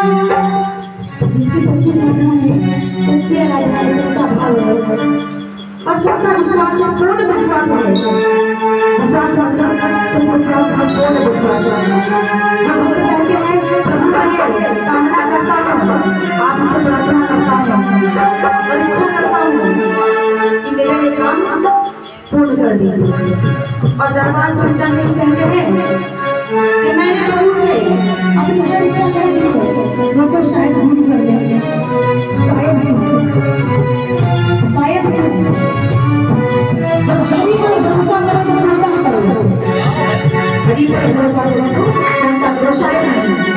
जिसकी सच्ची साधना है, सच्ची आराधना है, सच्चा भाव है और सच्चा विश्वास है, पूर्ण विश्वास है। विश्वास मतलब सिर्फ विश्वास और पूर्ण विश्वास है। जब हम कहते हैं प्रभु है, कामना करता हूँ, आपसे प्रार्थना करता हूँ और इच्छा करता हूँ कि मेरा ये काम पूर्ण कर दीजिए। और दरबार संतन में कहते हैं कि मैंने प्रभु से अपनी हर इच्छा कह दी है, वो तो शायद पूरी कर देंगे, शायद जब हरि पर भरोसा करो तो पूरा करो, हरि पर भरोसा करो तो पूरा करो, शायद नहीं।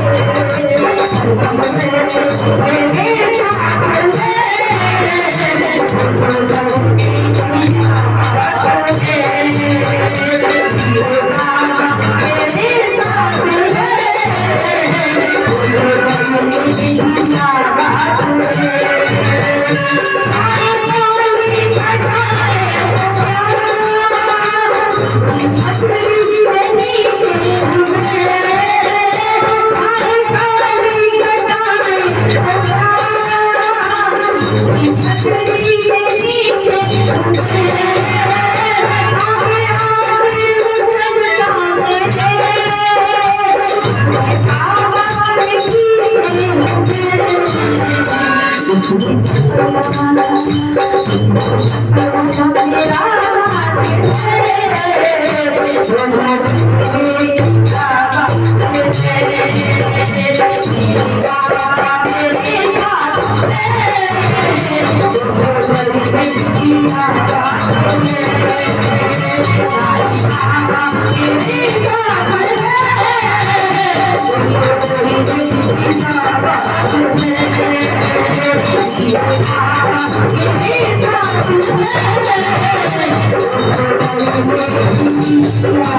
Yeah.